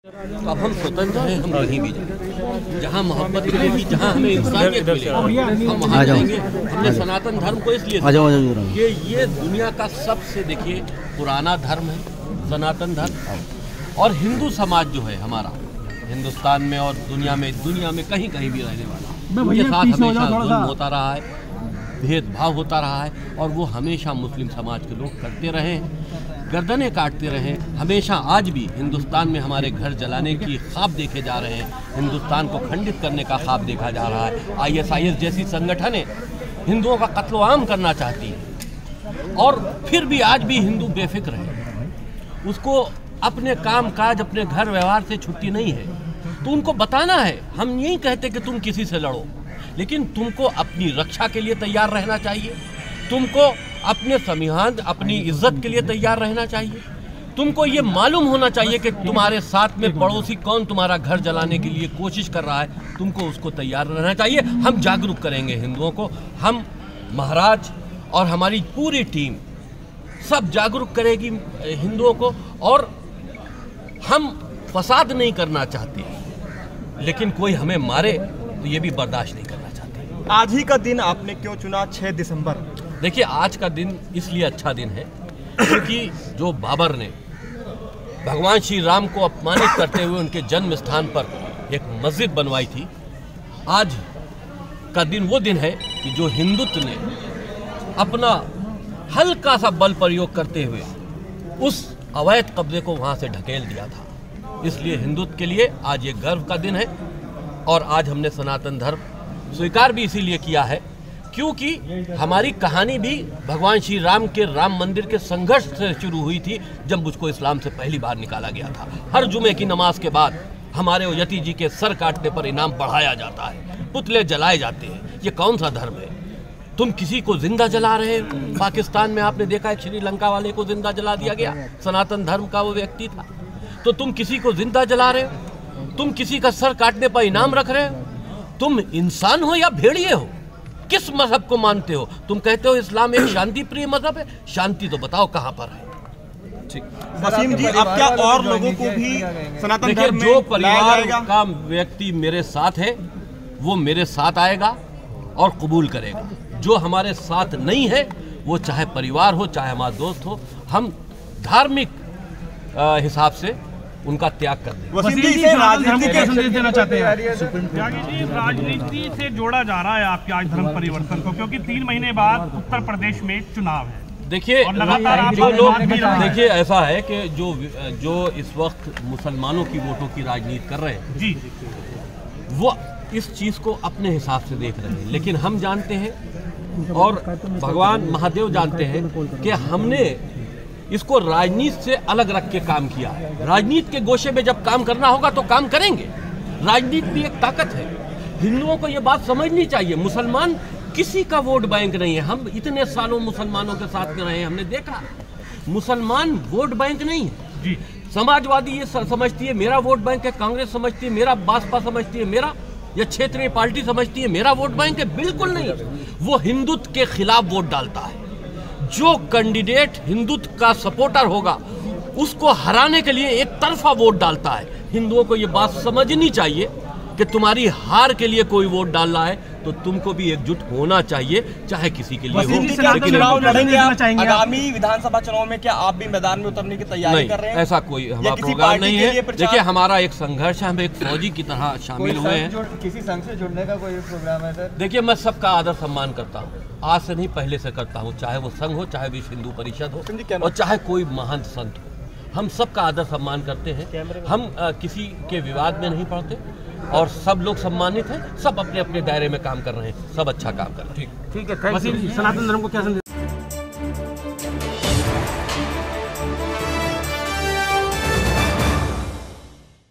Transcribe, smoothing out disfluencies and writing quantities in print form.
तो अब हम स्वतंत्र हैं, हम कहीं भी जाएं, जहाँ मोहब्बत मिलेगी, जहाँ हमें इंसानियत मिलेगी, हम वहाँ जाएंगे। हमने सनातन धर्म को इसलिए कि ये दुनिया का सबसे देखिए पुराना धर्म है सनातन धर्म, और हिंदू समाज जो है हमारा हिंदुस्तान में और दुनिया में कहीं कहीं भी रहने वाला, उनके साथ हमेशा जुल्म होता रहा है, भेदभाव होता रहा है, और वो हमेशा मुस्लिम समाज के लोग करते रहे हैं, गर्दनें काटते रहे हमेशा। आज भी हिंदुस्तान में हमारे घर जलाने की ख्वाब देखे जा रहे हैं, हिंदुस्तान को खंडित करने का ख्वाब देखा जा रहा है। ISIS जैसी संगठनें हिंदुओं का कत्ल आम करना चाहती हैं, और फिर भी आज भी हिंदू बेफिक्र है, उसको अपने काम काज अपने घर व्यवहार से छुट्टी नहीं है। तो उनको बताना है, हम यही कहते कि तुम किसी से लड़ो, लेकिन तुमको अपनी रक्षा के लिए तैयार रहना चाहिए, तुमको अपने संविधान अपनी इज्जत के लिए तैयार रहना चाहिए, तुमको ये मालूम होना चाहिए कि तुम्हारे साथ में पड़ोसी कौन तुम्हारा घर जलाने के लिए कोशिश कर रहा है, तुमको उसको तैयार रहना चाहिए। हम जागरूक करेंगे हिंदुओं को, हम महाराज और हमारी पूरी टीम सब जागरूक करेगी हिंदुओं को, और हम फसाद नहीं करना चाहते, लेकिन कोई हमें मारे तो ये भी बर्दाश्त नहीं करना चाहते। आज ही का दिन आपने क्यों चुना 6 दिसंबर? देखिए, आज का दिन इसलिए अच्छा दिन है क्योंकि जो बाबर ने भगवान श्री राम को अपमानित करते हुए उनके जन्म स्थान पर एक मस्जिद बनवाई थी, आज का दिन वो दिन है कि जो हिंदुत्व ने अपना हल्का सा बल प्रयोग करते हुए उस अवैध कब्जे को वहाँ से ढकेल दिया था। इसलिए हिंदुत्व के लिए आज ये गर्व का दिन है, और आज हमने सनातन धर्म स्वीकार भी इसीलिए किया है क्योंकि हमारी कहानी भी भगवान श्री राम के राम मंदिर के संघर्ष से शुरू हुई थी, जब मुझको इस्लाम से पहली बार निकाला गया था। हर जुमे की नमाज के बाद हमारे यति जी के सर काटने पर इनाम बढ़ाया जाता है, पुतले जलाए जाते हैं। ये कौन सा धर्म है? तुम किसी को जिंदा जला रहे हो। पाकिस्तान में आपने देखा है श्रीलंका वाले को जिंदा जला दिया गया, सनातन धर्म का वो व्यक्ति था। तो तुम किसी को जिंदा जला रहे हो, तुम किसी का सर काटने पर इनाम रख रहे हो। तुम इंसान हो या भेड़िए हो? किस मजहब को मानते हो? तुम कहते हो इस्लाम एक शांति प्रिय मजहब है, शांति तो बताओ कहाँ पर है? ठीक वसीम जी, अब क्या और लोगों को भी सनातन धर्म में जो परिवार का व्यक्ति मेरे साथ है वो मेरे साथ आएगा और कबूल करेगा। जो हमारे साथ नहीं है, वो चाहे परिवार हो चाहे हमारा दोस्त हो, हम धार्मिक हिसाब से उनका त्याग कर दें। वसीम जी, इसे राजनीति के संदेश देना चाहते हैं? त्यागी जी, राजनीति से जोड़ा जा रहा है आपके आज धर्म परिवर्तन को, क्योंकि 3 महीने बाद उत्तर प्रदेश में चुनाव है। देखिए, जो लोग देखिए ऐसा है कि जो इस वक्त मुसलमानों की वोटों की राजनीति कर रहे हैं जी, वो इस चीज को अपने हिसाब से देख रहे हैं, लेकिन हम जानते हैं और भगवान महादेव जानते हैं कि हमने इसको राजनीति से अलग रख के काम किया है। राजनीति के गोशे में जब काम करना होगा तो काम करेंगे। राजनीति भी एक ताकत है। हिंदुओं को ये बात समझनी चाहिए, मुसलमान किसी का वोट बैंक नहीं है। हम इतने सालों मुसलमानों के साथ में रहे हैं, हमने देखा मुसलमान वोट बैंक नहीं है जी। समाजवादी ये समझती है मेरा वोट बैंक है, कांग्रेस समझती है मेरा, बसपा समझती है मेरा, या क्षेत्रीय पार्टी समझती है मेरा वोट बैंक है। बिल्कुल नहीं, वो हिंदुत्व के खिलाफ वोट डालता है। जो कैंडिडेट हिंदुत्व का सपोर्टर होगा उसको हराने के लिए एक तरफा वोट डालता है। हिंदुओं को ये बात समझनी चाहिए कि तुम्हारी हार के लिए कोई वोट डाल रहा है तो तुमको भी एकजुट होना चाहिए, चाहे किसी के लिए हो। चुनाव लड़ेंगे आगामी विधानसभा चुनाव में, क्या आप भी मैदान में उतरने की तैयारी कर रहे हैं? ऐसा कोई हमारा प्रोग्राम नहीं है। देखिए, हमारा एक संघर्ष है, हम एक फौजी की तरह शामिल हुए हैं। किसी संघ से जुड़ने का कोई प्रोग्राम है सर? देखिए, मैं सबका आदर सम्मान करता हूँ, आज से नहीं पहले से करता हूँ, चाहे वो संघ हो, चाहे विश्व हिंदू परिषद हो, और चाहे कोई महान संत हो। हम सबका आदर सम्मान करते हैं, हम किसी के विवाद में नहीं पड़ते, और सब लोग सम्मानित हैं, सब अपने अपने दायरे में काम कर रहे हैं, सब अच्छा काम कर रहे हैं। ठीक है। सनातन धर्म को क्या संदेश?